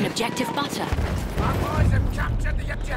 taken objective butter. Our boys have captured the objective.